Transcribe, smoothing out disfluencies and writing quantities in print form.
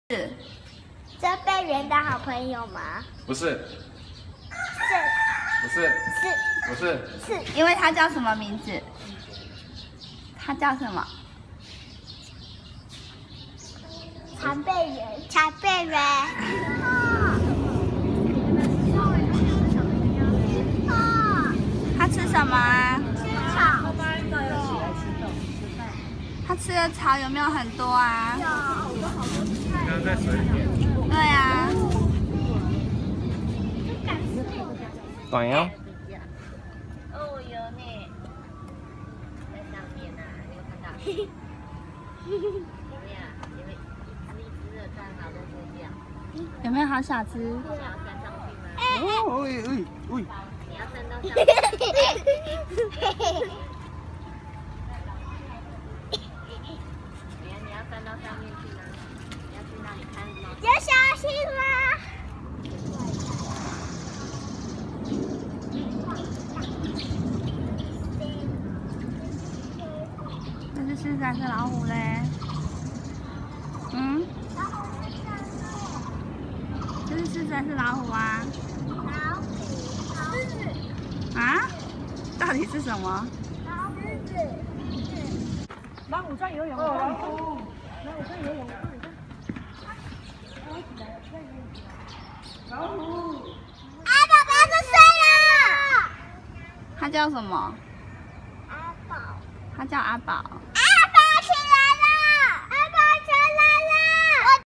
是这被人的好朋友吗？ 不是，不是， 是不是， 是， 因为他叫什么名字？他叫什么？ 常备人，常备人。 他吃什么啊？ 草， 他吃的草有没有很多啊？ 刚刚在水里面。 对啊。 短腰。 哦，有呢，在上面呐，你有看到？有没有？因为一只的刚好都是这样。 有没有好小只？ 你想要站上去吗？ 喂！ 你要站到上面。你要站到上面去吗？你要去那里看吗？ 有小心吗？ 这是狮子还是老虎嘞？嗯？这是狮子还是老虎啊？ 老虎，狮子， 啊？到底是什么？ 狮子。 老虎在游泳，老虎在游泳，老虎。 啊，宝宝在睡了。 它叫什么？ 阿宝， 它叫阿宝。 阿